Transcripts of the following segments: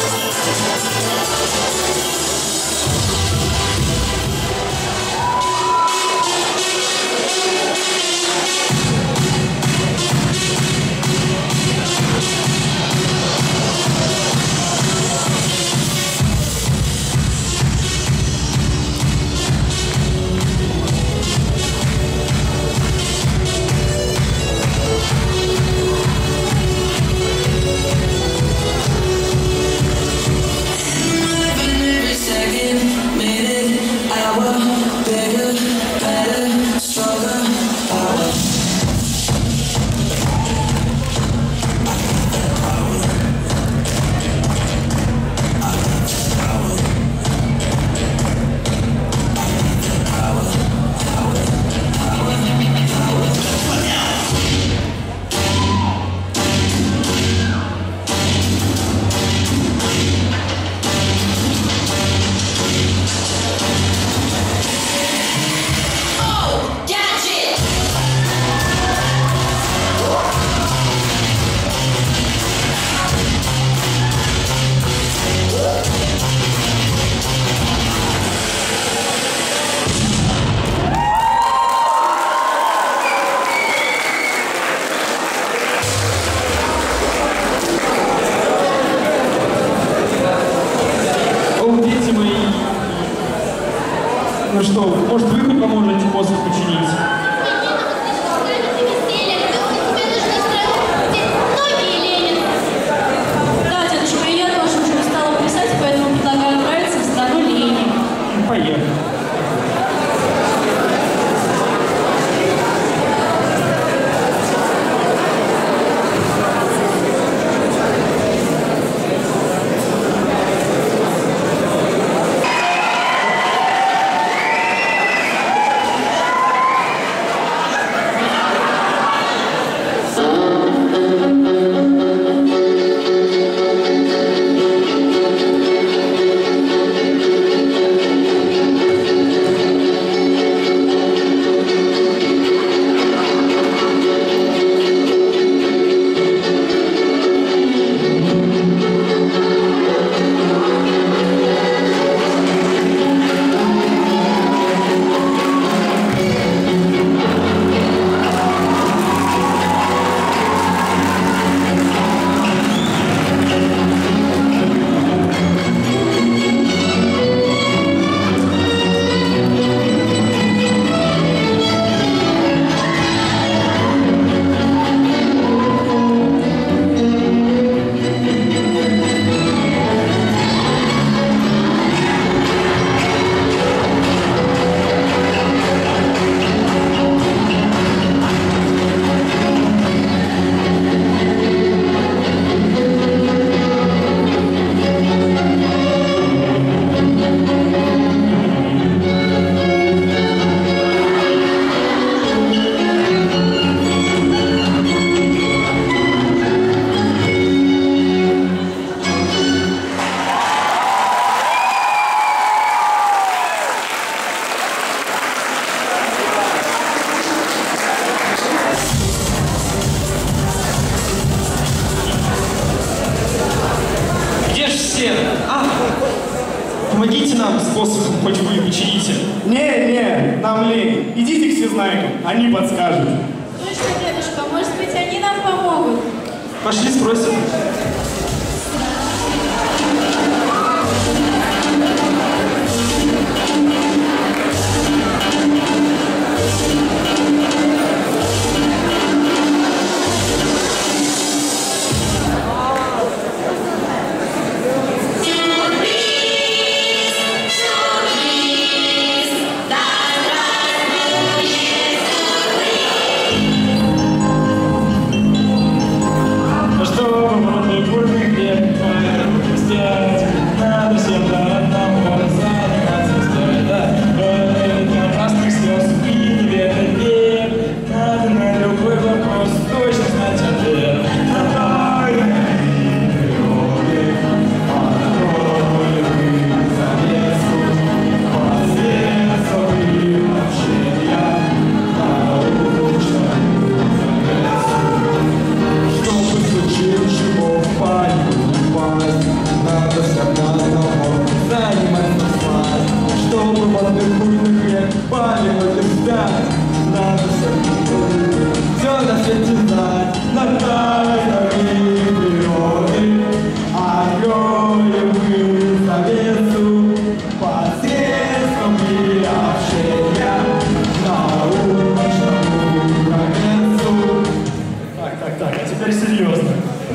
Ну что, может вы хоть поможете посох починить? Да, дедушка, и я тоже уже устала писать, поэтому предлагаю отправиться в страну лени. Поехали. Помогите нам с посохом, хоть вы и почините. Не, нам лень. Идите к всезнайкам, они подскажут. Ну что, дедушка, может быть, они нам помогут? Пошли спросим. Ну что, теперь серьезно.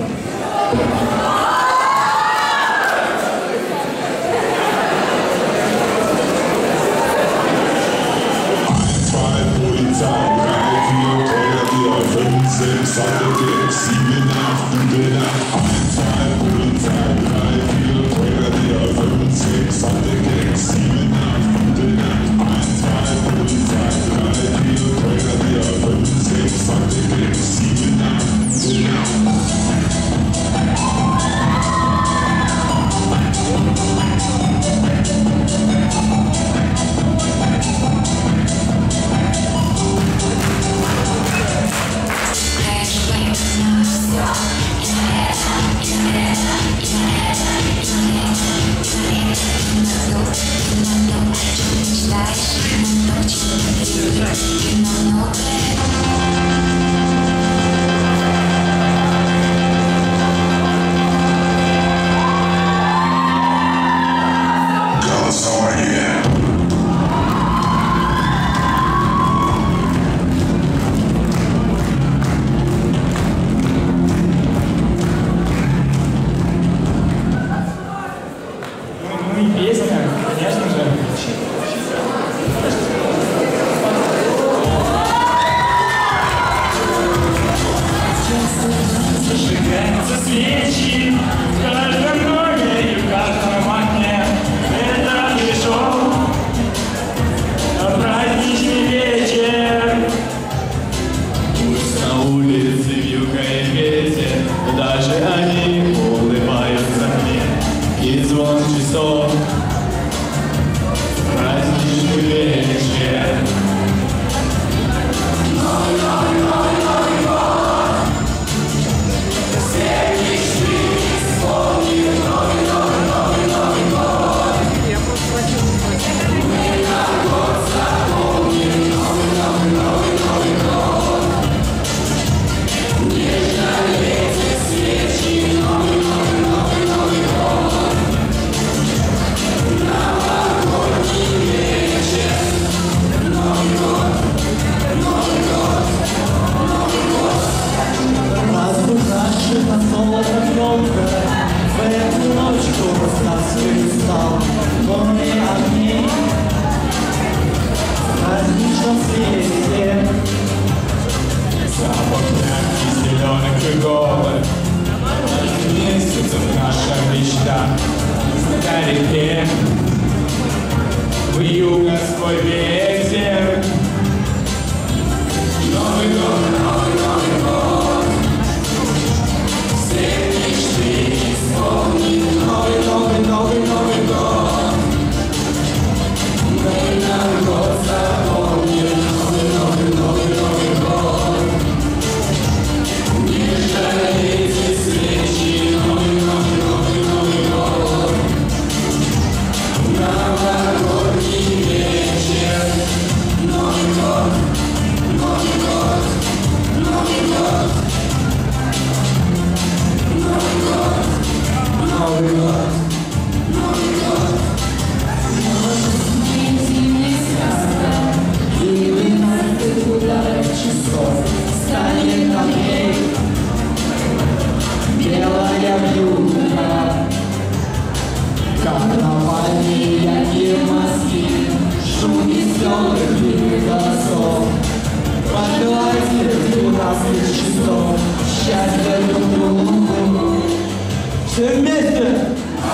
Все вместе!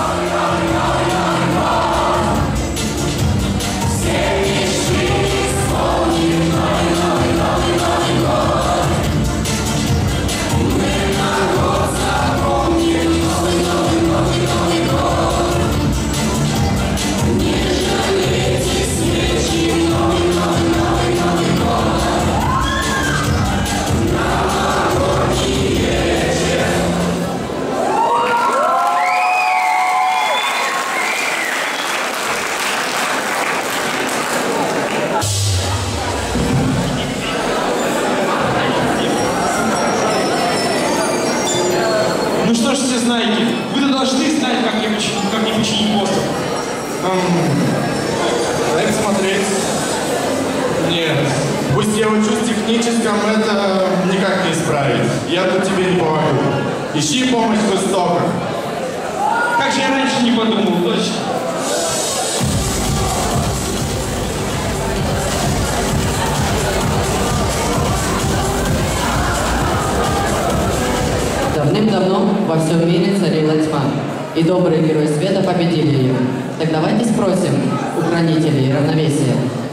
Ну что ж, все знаете, вы-то должны знать, как не починить постер. Дайте смотреть. Нет, Пусть я учусь в техническом, это никак не исправить. Я тут тебе не помогу. Ищи помощь в истоках. Как же я раньше не подумал, точно. Давным-давно во всем мире царила тьма, и добрые герои света победили ее. Так давайте спросим у хранителей равновесия.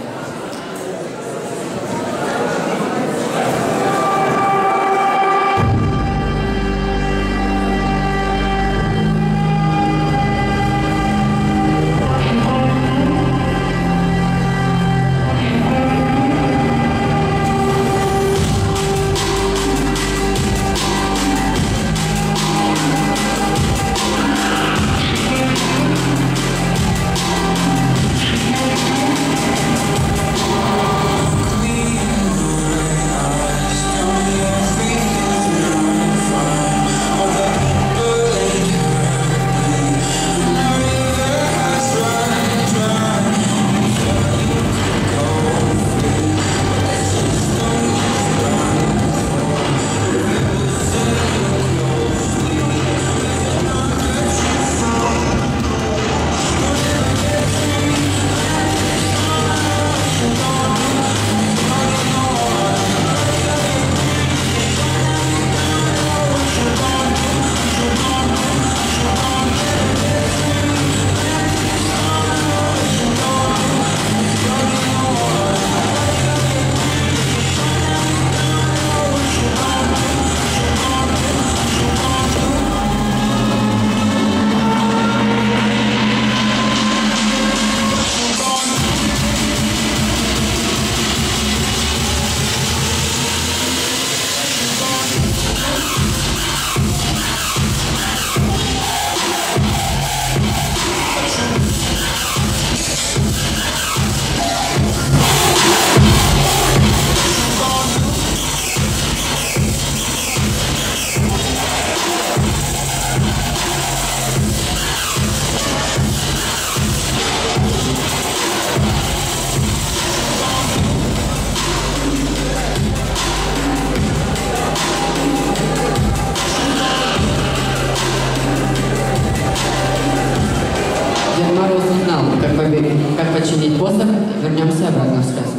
Как починить посох, вернемся обратно в сказку.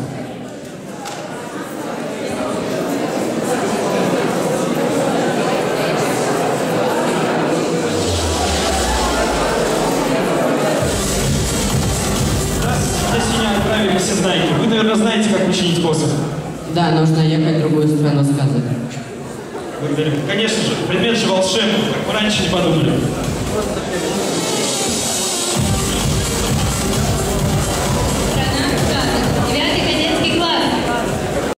Здесь меня отправили все знайки. Вы, наверное, знаете, как починить посох. Да, нужно ехать в другую страну сказок. Благодарю. Конечно же, предмет же волшебный, как мы раньше не подумали. Просто